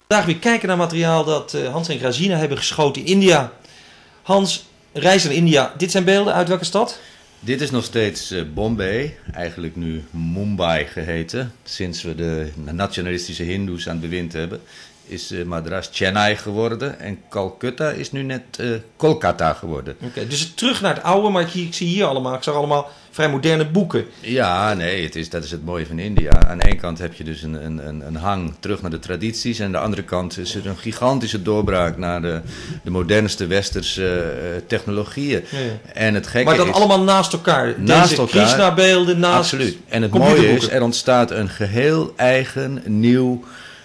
Vandaag weer kijken naar materiaal dat Hans en Grazina hebben geschoten in India. Hans, reis naar India. Dit zijn beelden uit welke stad? Dit is nog steeds Bombay, eigenlijk nu Mumbai geheten. Sinds we de nationalistische hindoes aan het bewind hebben, is Madras Chennai geworden. En Calcutta is nu net Kolkata geworden. Oké, dus terug naar het oude, maar ik zie hier allemaal, ik zag allemaal vrij moderne boeken. Ja, nee, dat is het mooie van India. Aan de ene kant heb je dus een hang terug naar de tradities. En aan de andere kant is er een gigantische doorbraak naar de modernste westerse technologieën. Ja, ja. En het gekke maar dat is, allemaal naast elkaar. Naast Deze elkaar. Krishna-beelden naast. Absoluut. En het mooie is, er ontstaat een geheel eigen, nieuw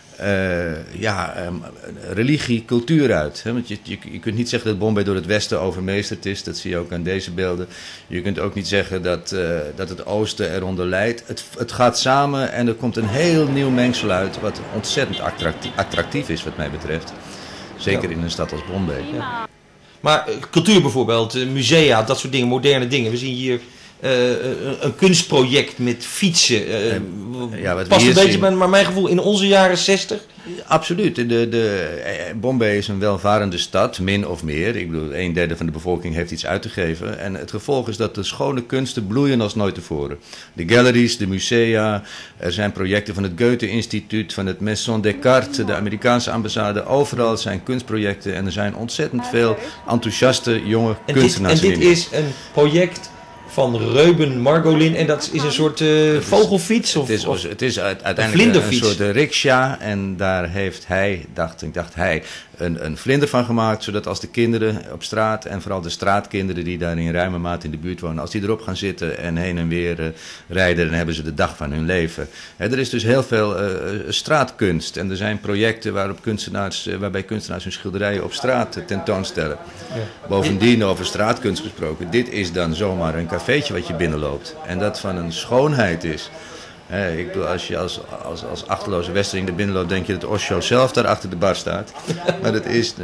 religie, cultuur uit. Hè? Want je kunt niet zeggen dat Bombay door het Westen overmeesterd is. Dat zie je ook aan deze beelden. Je kunt ook niet zeggen dat het Oosten eronder lijdt. Het gaat samen en er komt een heel nieuw mengsel uit, wat ontzettend attractief is wat mij betreft. Zeker in een stad als Bombay. Ja. Maar cultuur bijvoorbeeld, musea, dat soort dingen, moderne dingen. We zien hier een kunstproject met fietsen. Wat past een beetje zien, bij mijn gevoel in onze jaren 60. Absoluut. Bombay is een welvarende stad, min of meer. Ik bedoel, 1/3 van de bevolking heeft iets uit te geven. En het gevolg is dat de schone kunsten bloeien als nooit tevoren. De galleries, de musea, er zijn projecten van het Goethe-instituut, van het Maison Descartes, de Amerikaanse ambassade. Overal zijn kunstprojecten en er zijn ontzettend veel enthousiaste jonge kunstenaars. En dit is een project van Reuben Margolin en dat is een soort vogelfiets? Het is uiteindelijk een soort rickshaw en daar heeft hij, dacht hij, een vlinder van gemaakt, zodat als de kinderen op straat en vooral de straatkinderen die daar in ruime mate in de buurt wonen, als die erop gaan zitten en heen en weer rijden, dan hebben ze de dag van hun leven. Er is dus heel veel straatkunst en er zijn projecten waarbij kunstenaars hun schilderijen op straat tentoonstellen. Ja. Bovendien, over straatkunst gesproken, dit is dan zomaar een cafeetje wat je binnenloopt en dat van een schoonheid is. Ik bedoel, als je als achterloze westerling er binnen loopt, denk je dat Osho zelf daar achter de bar staat. Maar dat is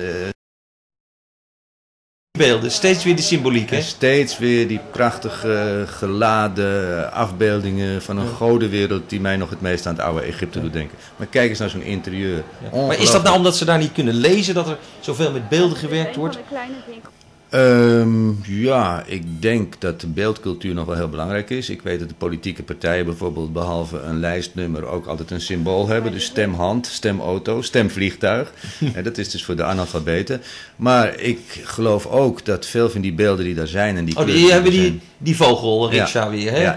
beelden, steeds weer die symboliek, hè? Steeds weer die prachtige geladen afbeeldingen van een godenwereld die mij nog het meest aan het oude Egypte doet denken. Maar kijk eens naar zo'n interieur. Ja. Maar is dat nou omdat ze daar niet kunnen lezen, dat er zoveel met beelden gewerkt wordt? Ja, ik denk dat de beeldcultuur nog wel heel belangrijk is. Ik weet dat de politieke partijen bijvoorbeeld behalve een lijstnummer ook altijd een symbool hebben. Dus stemhand, stemauto, stemvliegtuig. Dat is dus voor de analfabeten. Maar ik geloof ook dat veel van die beelden die daar zijn en die kleuren... die hebben die vogelriksja weer, hè?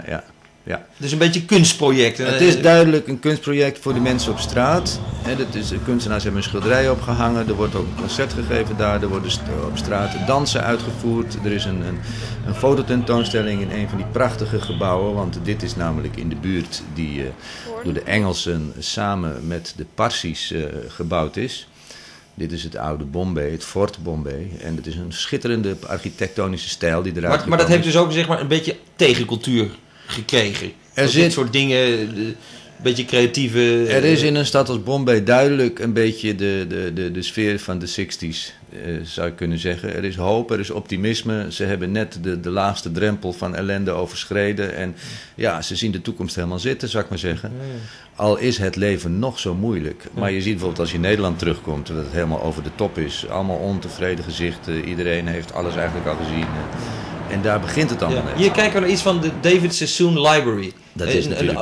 Ja. Dus een beetje een kunstproject. Het is duidelijk een kunstproject voor de mensen op straat. De kunstenaars hebben een schilderij opgehangen. Er wordt ook een concert gegeven daar. Er worden op straat dansen uitgevoerd. Er is een fototentoonstelling in een van die prachtige gebouwen. Want dit is namelijk in de buurt die door de Engelsen samen met de Parsi's gebouwd is. Dit is het oude Bombay, het Fort Bombay. En het is een schitterende architectonische stijl die eruit komt. Maar dat heeft dus ook zeg maar een beetje tegencultuur gekregen. Dit soort dingen, een beetje creatieve... Er is in een stad als Bombay duidelijk een beetje de sfeer van de 60's, zou je kunnen zeggen. Er is hoop, er is optimisme. Ze hebben net de laagste drempel van ellende overschreden. En ja, ze zien de toekomst helemaal zitten, zou ik maar zeggen. Al is het leven nog zo moeilijk. Maar je ziet bijvoorbeeld als je in Nederland terugkomt, dat het helemaal over de top is. Allemaal ontevreden gezichten. Iedereen heeft alles eigenlijk al gezien. En daar begint het allemaal mee. Hier kijken we naar iets van de David Sassoon Library. Dat is natuurlijk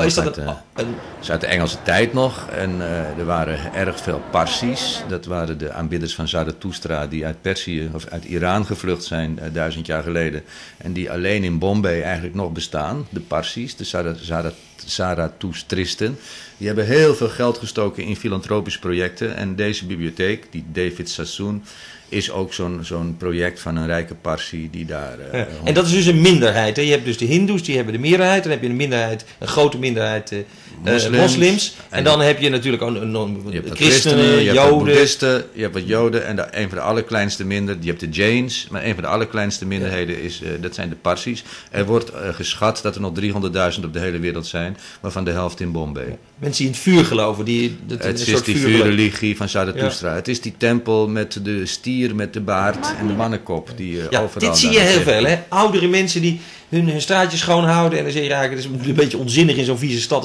uit de Engelse tijd nog. En er waren erg veel Parsi's. Dat waren de aanbidders van Zarathustra die uit Perzië of uit Iran gevlucht zijn 1000 jaar geleden. En die alleen in Bombay eigenlijk nog bestaan. De Parsi's, de Zarathustristen. Die hebben heel veel geld gestoken in filantropische projecten. En deze bibliotheek, die David Sassoon, is ook zo'n project van een rijke Parsi die daar... En dat is dus een minderheid. Hè? Je hebt dus de Hindoes, die hebben de meerderheid. Dan heb je een grote minderheid moslims. En dan heb je natuurlijk ook christenen, joden. Boeddhisten, je hebt wat joden. En een van de allerkleinste je hebt de Jains. Maar een van de allerkleinste minderheden dat zijn de Parsi's. Er wordt geschat dat er nog 300.000 op de hele wereld zijn, waarvan de helft in Bombay. Ja. Mensen die in het vuur geloven. Het is die vuurreligie van Zarathustra. Ja. Het is die tempel met de stier met de baard en de mannenkop. Dit zie je heel veel. Hè? Oudere mensen die hun straatjes schoonhouden. En dan zeg je eigenlijk, het is een beetje onzinnig in zo'n vieze stad als Bombay.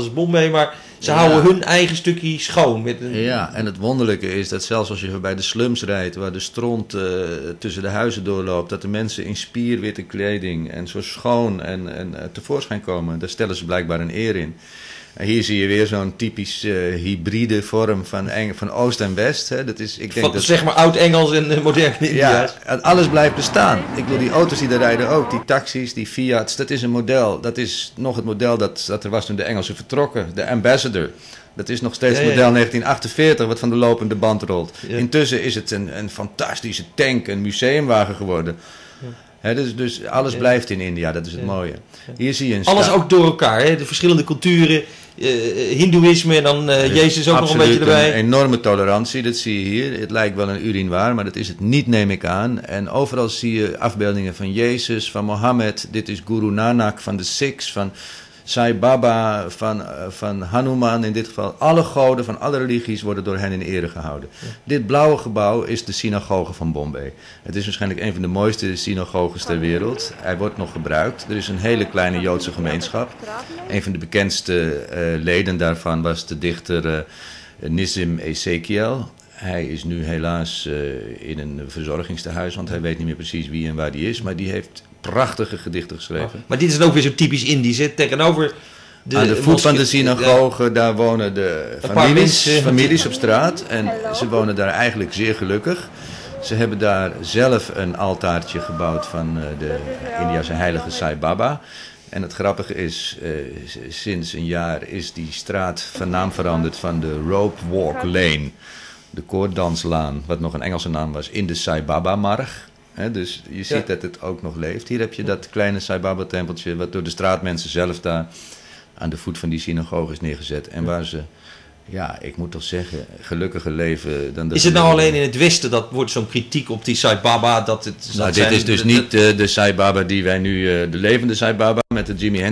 mee, maar ze houden hun eigen stukje schoon. Ja, en het wonderlijke is dat zelfs als je bij de slums rijdt, waar de stront tussen de huizen doorloopt, dat de mensen in spierwitte kleding en zo schoon en tevoorschijn komen. Daar stellen ze blijkbaar een eer in. En hier zie je weer zo'n typisch hybride vorm van Oost en West. Hè. Dat is, ik denk dat, zeg maar oud-Engels en modern India's. Ja, alles blijft bestaan. Ik bedoel, die auto's die daar rijden ook, die taxis, die Fiat's, dat is een model. Dat is nog het model dat er was toen de Engelsen vertrokken. De Ambassador. Dat is nog steeds het model 1948 wat van de lopende band rolt. Ja. Intussen is het een fantastische tank, een museumwagen geworden. Ja. He, dus alles blijft in India, dat is het mooie. Hier zie je een alles ook door elkaar, hè? De verschillende culturen, hindoeïsme en dan Jezus ook nog een beetje erbij. Een enorme tolerantie, dat zie je hier. Het lijkt wel een urinoir, maar dat is het niet, neem ik aan. En overal zie je afbeeldingen van Jezus, van Mohammed. Dit is Guru Nanak, van de Sikhs, van Sai Baba, van Hanuman in dit geval. Alle goden van alle religies worden door hen in ere gehouden. Ja. Dit blauwe gebouw is de synagoge van Bombay. Het is waarschijnlijk een van de mooiste synagoges ter wereld. Hij wordt nog gebruikt. Er is een hele kleine Joodse gemeenschap. Een van de bekendste leden daarvan was de dichter Nissim Ezekiel. Hij is nu helaas in een verzorgingstehuis, want hij weet niet meer precies wie en waar die is. Maar die heeft prachtige gedichten geschreven. Maar dit is dan ook weer zo typisch Indisch, hè? Tegenover aan de voet van de synagoge, daar wonen de families op straat. En ze wonen daar eigenlijk zeer gelukkig. Ze hebben daar zelf een altaartje gebouwd van de Indiase heilige Sai Baba. En het grappige is, sinds een jaar is die straat van naam veranderd van de Rope Walk Lane. De koorddanslaan, wat nog een Engelse naam was, in de Sai Baba Marg. Dus je ziet dat het ook nog leeft. Hier heb je dat kleine Sai Baba tempeltje, wat door de straatmensen zelf daar aan de voet van die synagoge is neergezet. En waar ze, ja, ik moet toch zeggen, gelukkiger leven dan... Is het nou alleen in het Westen, dat wordt zo'n kritiek op die Sai Baba? Dat het, nou, dit is dus niet de Sai Baba die wij nu, de levende Sai Baba met de Jimi Hendrix.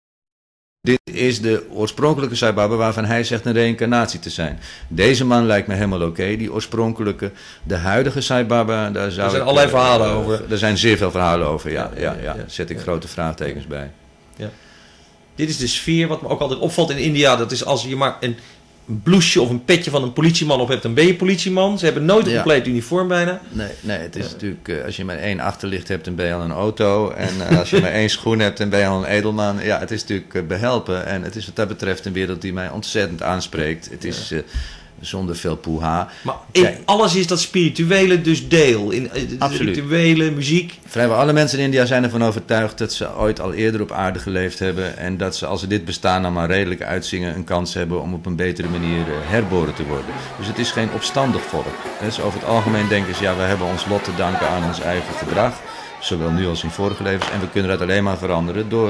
Dit is de oorspronkelijke Sai Baba waarvan hij zegt een reïncarnatie te zijn. Deze man lijkt me helemaal oké. Die oorspronkelijke, de huidige Sai Baba, daar zijn allerlei verhalen over. Er zijn zeer veel verhalen over, ja. Zet ik grote vraagtekens bij. Ja. Dit is de sfeer, wat me ook altijd opvalt in India. Dat is als je maar een blouseje of een petje van een politieman op hebt, dan ben je politieman. Ze hebben nooit een compleet uniform bijna. Nee, het is natuurlijk, als je maar één achterlicht hebt, dan ben je al een auto. En als je maar één schoen hebt, dan ben je al een edelman. Ja, het is natuurlijk behelpen. En het is wat dat betreft een wereld die mij ontzettend aanspreekt. Het is zonder veel poeha. Maar in alles is dat spirituele dus deel. In spirituele muziek. Vrijwel alle mensen in India zijn ervan overtuigd dat ze ooit al eerder op aarde geleefd hebben. En dat ze, als ze dit bestaan dan maar redelijk uitzingen, een kans hebben om op een betere manier herboren te worden. Dus het is geen opstandig volk. Dus over het algemeen denken ze, ja, we hebben ons lot te danken aan ons eigen gedrag. Zowel nu als in vorige levens. En we kunnen dat alleen maar veranderen door...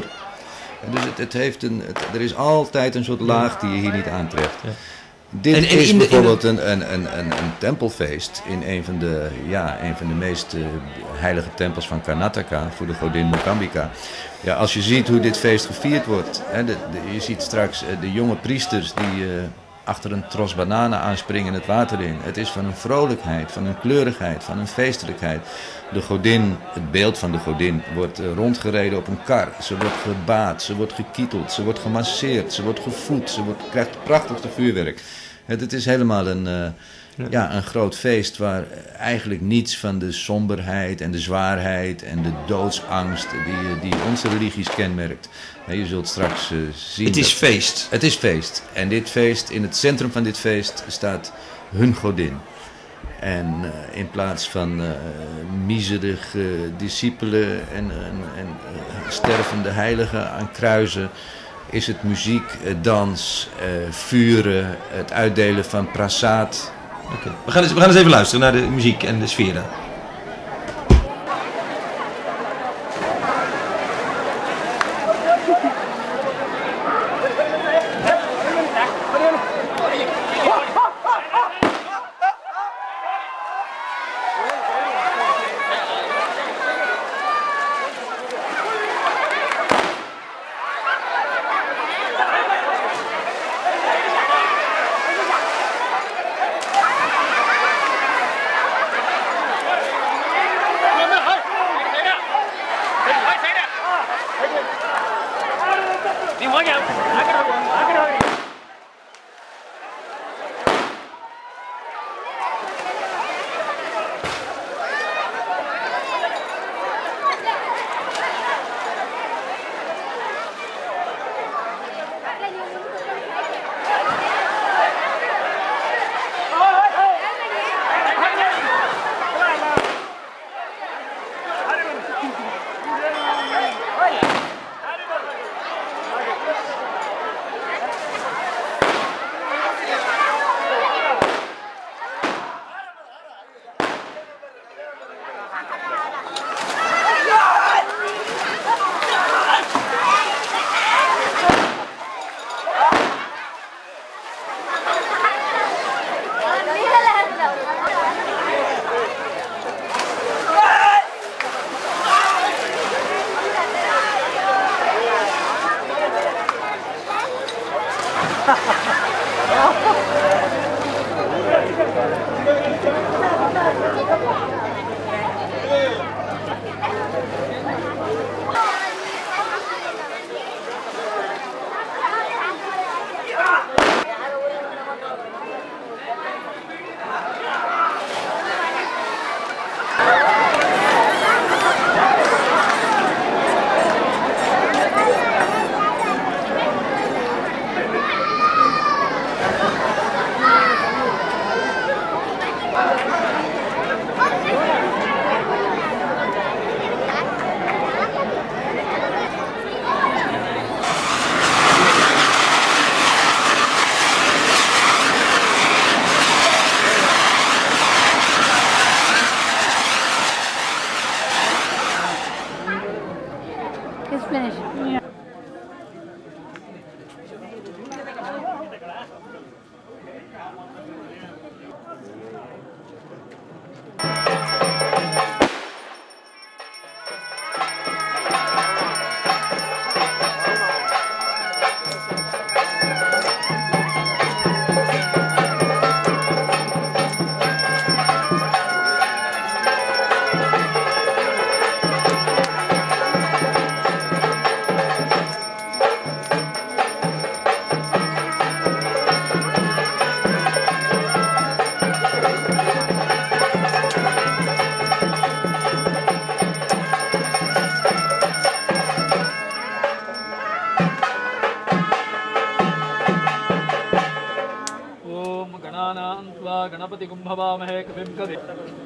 Dus er is altijd een soort laag die je hier niet aantreft. Ja. Dit is bijvoorbeeld een tempelfeest in een van de meest heilige tempels van Karnataka voor de godin Mookambika. Ja, als je ziet hoe dit feest gevierd wordt, je ziet straks de jonge priesters die achter een tros bananen aanspringen het water in. Het is van een vrolijkheid, van een kleurigheid, van een feestelijkheid. De godin, het beeld van de godin, wordt rondgereden op een kar. Ze wordt gebaad, ze wordt gekieteld, ze wordt gemasseerd, ze wordt gevoed, ze krijgt het prachtigste vuurwerk. Het is helemaal een groot feest waar eigenlijk niets van de somberheid en de zwaarheid en de doodsangst die onze religies kenmerkt. Je zult straks zien... Het is feest. Het is feest. En dit feest, in het centrum van dit feest staat hun godin. En in plaats van miserige discipelen en stervende heiligen aan kruisen, is het muziek, dans, vuren, het uitdelen van prasad. Okay. We gaan eens even luisteren naar de muziek en de sfeer daar. pleasure. Yeah. Ganpati कुंभवामहे कविं कवि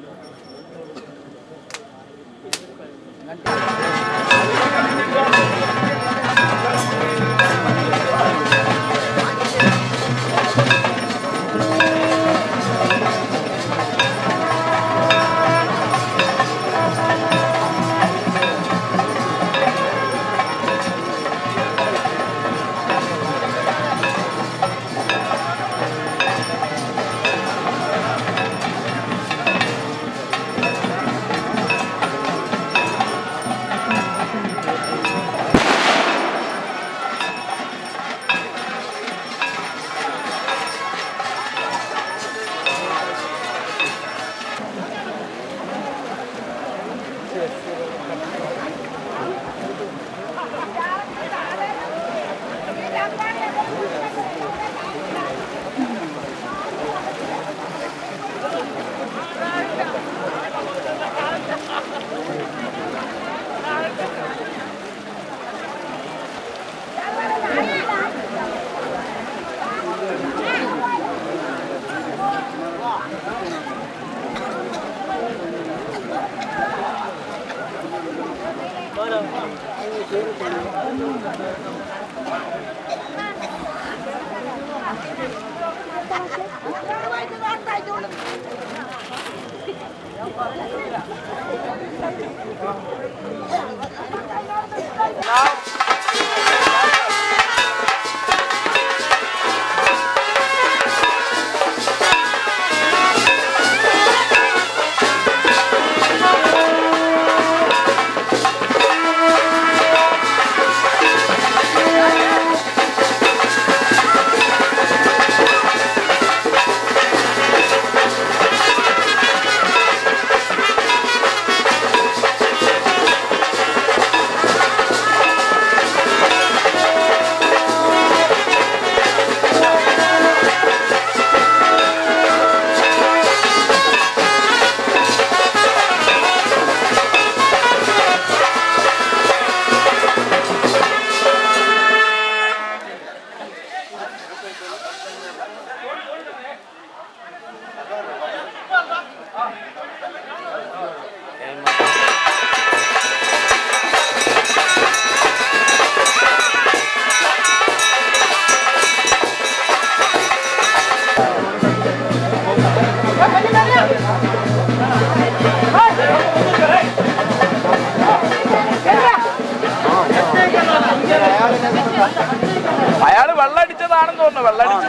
അയാള് വെള്ളടിച്ചതാണെന്ന് തോന്നുന്നു.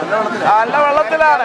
നല്ല വെള്ളത്തിലാണ്.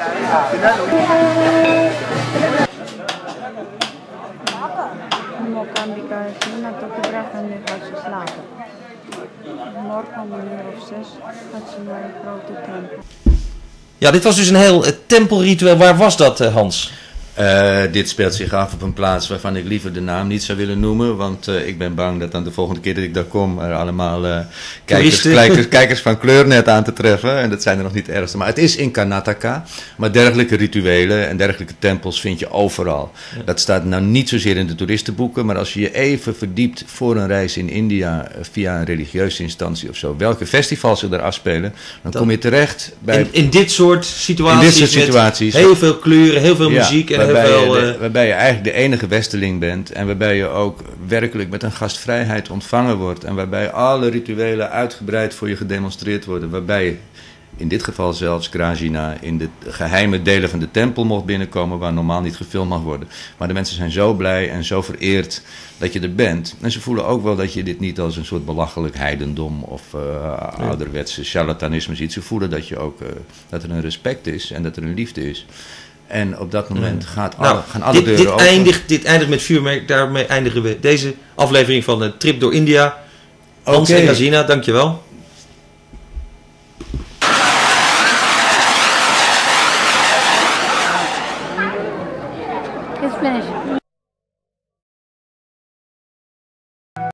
Mokambica is nu naar het gebracht en nu gaat ze slapen. Morgen om 1:06 gaat ze naar een grote tempel. Ja, dit was dus een heel tempelritueel. Waar was dat, Hans? Dit speelt zich af op een plaats waarvan ik liever de naam niet zou willen noemen. Want ik ben bang dat dan de volgende keer dat ik daar kom er allemaal kijkers van kleur net aan te treffen. En dat zijn er nog niet de ergste. Maar het is in Karnataka. Maar dergelijke rituelen en dergelijke tempels vind je overal. Ja. Dat staat nou niet zozeer in de toeristenboeken. Maar als je je even verdiept voor een reis in India via een religieuze instantie of zo. Welke festivals zich daar afspelen. Dan kom je terecht bij... In dit soort situaties. Heel veel kleuren, heel veel muziek. En waarbij je eigenlijk de enige westerling bent en waarbij je ook werkelijk met een gastvrijheid ontvangen wordt en waarbij alle rituelen uitgebreid voor je gedemonstreerd worden, waarbij in dit geval zelfs Krajina, in de geheime delen van de tempel mocht binnenkomen waar normaal niet gefilmd mag worden. Maar de mensen zijn zo blij en zo vereerd dat je er bent. En ze voelen ook wel dat je dit niet als een soort belachelijk heidendom of ouderwetse charlatanisme ziet. Ze voelen dat, dat er een respect is en dat er een liefde is. En op dat moment gaan alle deuren open. Dit eindigt met vuurwerk. Daarmee eindigen we deze aflevering van de Trip door India. Hans en Gazina, dankjewel. It's finished.